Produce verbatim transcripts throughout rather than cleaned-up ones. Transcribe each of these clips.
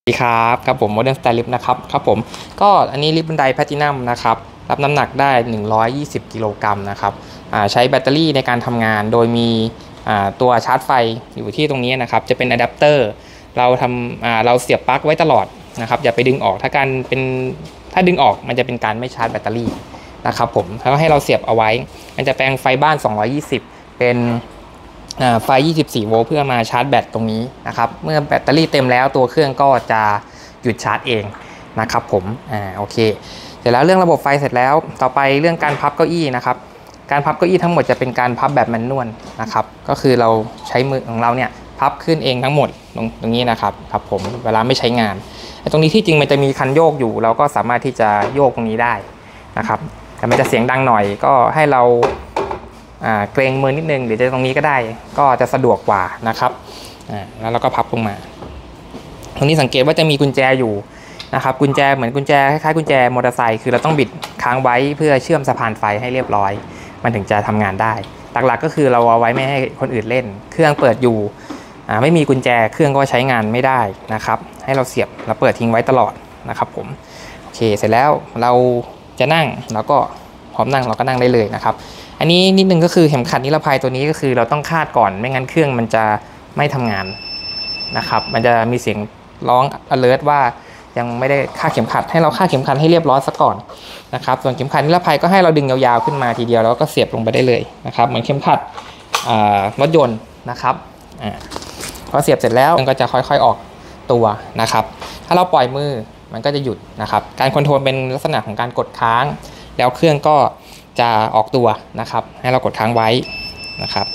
สวัสดีครับครับผมโมเดิร์นสไตล์ลิฟต์นะครับครับผมก็อันนี้ลิฟต์บันไดแพลตินัมนะครับรับน้ำหนักได้หนึ่งร้อยยี่สิบกิโลกรัมนะครับใช้แบตเตอรี่ในการทำงานโดยมีตัวชาร์จไฟอยู่ที่ตรงนี้นะครับจะเป็นอะแดปเตอร์เราทำเราเสียบปลั๊กไว้ตลอดนะครับอย่าไปดึงออกถ้าการเป็นถ้าดึงออกมันจะเป็นการไม่ชาร์จแบตเตอรี่นะครับผมแล้วให้เราเสียบเอาไว้มันจะแปลงไฟบ้านสองร้อยยี่สิบเป็นไฟยี่สิบสี่โวลต์เพื่อมาชาร์จแบตตรงนี้นะครับเมื่อแบตเตอรี่เต็มแล้วตัวเครื่องก็จะหยุดชาร์จเองนะครับผมอ่าโอเคเสร็จแล้วเรื่องระบบไฟเสร็จแล้วต่อไปเรื่องการพับเก้าอี้นะครับการพับเก้าอี้ทั้งหมดจะเป็นการพับแบบแมนนวลนะครับก็คือเราใช้มือของเราเนี่ยพับขึ้นเองทั้งหมดตรงตรงนี้นะครับครับผมเวลาไม่ใช้งานตรงนี้ที่จริงมันจะมีคันโยกอยู่เราก็สามารถที่จะโยกตรงนี้ได้นะครับแต่มันจะเสียงดังหน่อยก็ให้เราเกรงมือนิดนึงหรือจะตรงนี้ก็ได้ก็จะสะดวกกว่านะครับแล้วเราก็พับลงมาตรงนี้สังเกตว่าจะมีกุญแจอยู่นะครับกุญแจเหมือนกุญแจคล้ายๆกุญแจมอเตอร์ไซค์คือเราต้องบิดค้างไว้เพื่อเชื่อมสะพานไฟให้เรียบร้อยมันถึงจะทำงานได้หลักๆก็คือเราเอาไว้ไม่ให้คนอื่นเล่นเครื่องเปิดอยู่ไม่มีกุญแจเครื่องก็ใช้งานไม่ได้นะครับให้เราเสียบเราเปิดทิ้งไว้ตลอดนะครับผมโอเคเสร็จแล้วเราจะนั่งแล้วก็พร้อมนั่งเราก็นั่งได้เลยนะครับอันนี้นิดนึงก็คือเข็มขัดนิรภัยตัวนี้ก็คือเราต้องคาดก่อนไม่งั้นเครื่องมันจะไม่ทำงานนะครับมันจะมีเสียงร้อง alert ว่ายังไม่ได้คาดเข็มขัดให้เราคาดเข็มขัดให้เรียบร้อยซะก่อนนะครับส่วนเข็มขัดนิรภัยก็ให้เราดึงยาวๆขึ้นมาทีเดียวแล้วก็เสียบลงไปได้เลยนะครับเหมือนเข็มขัดรถยนต์นะครับพอเสียบเสร็จแล้วมันก็จะค่อยๆออกตัวนะครับถ้าเราปล่อยมือมันก็จะหยุดนะครับการคอนโทรลเป็นลักษณะของการกดค้างแล้วเครื่องก็จะออกตัวนะครับให้เรากดค้างไว้นะครับ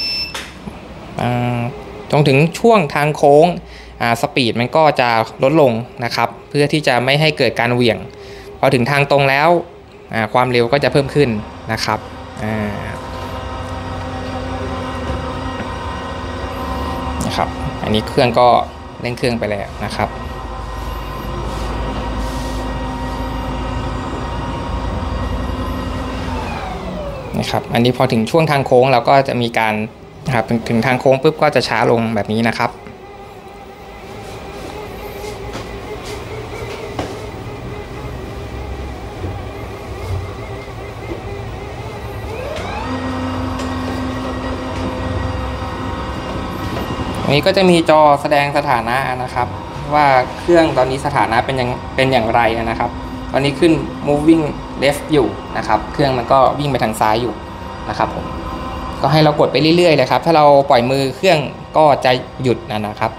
จนถึงช่วงทางโค้งสปีดมันก็จะลดลงนะครับเพื่อที่จะไม่ให้เกิดการเหวี่ยงพอถึงทางตรงแล้วความเร็วก็จะเพิ่มขึ้นนะครับนะครับอันนี้เครื่องก็เร่งเครื่องไปแล้วนะครับนะครับอันนี้พอถึงช่วงทางโค้งเราก็จะมีการครับถึงทางโค้งปุ๊บก็จะช้าลงแบบนี้นะครับอันนี้ก็จะมีจอแสดงสถานะนะครับว่าเครื่องตอนนี้สถานะเป็นยังเป็นอย่างไรนะครับตอนนี้ขึ้น moving left อยู่นะครับเครื่องมันก็วิ่งไปทางซ้ายอยู่นะครับผมก็ให้เรากดไปเรื่อยๆเลยครับถ้าเราปล่อยมือเครื่องก็จะหยุดนะครับ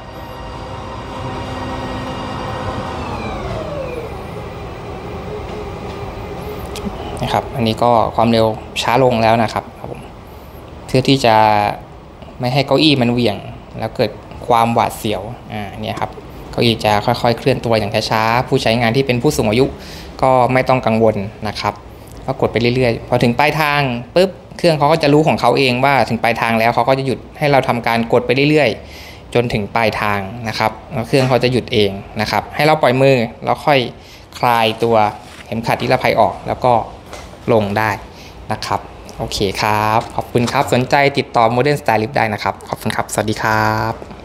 นะครับอันนี้ก็ความเร็วช้าลงแล้วนะครับผมเพื่อที่จะไม่ให้เก้าอี้มันเหวี่ยงแล้วเกิดความหวาดเสียวอ่าเนี่ยครับเก้าอี้จะค่อยๆเคลื่อนตัวอย่างช้าๆผู้ใช้งานที่เป็นผู้สูงอายุก็ไม่ต้องกังวลนะครับก็กดไปเรื่อยๆพอถึงปลายทางปุ๊บเครื่องเขาก็จะรู้ของเขาเองว่าถึงปลายทางแล้วเขาก็จะหยุดให้เราทำการกดไปเรื่อยๆจนถึงปลายทางนะครับแล้วเครื่องเขาจะหยุดเองนะครับให้เราปล่อยมือแล้วค่อยคลายตัวเข็มขัดนิรภัยออกแล้วก็ลงได้นะครับโอเคครับขอบคุณครับสนใจติดต่อ Modern Style Lift ได้นะครับขอบคุณครับสวัสดีครับ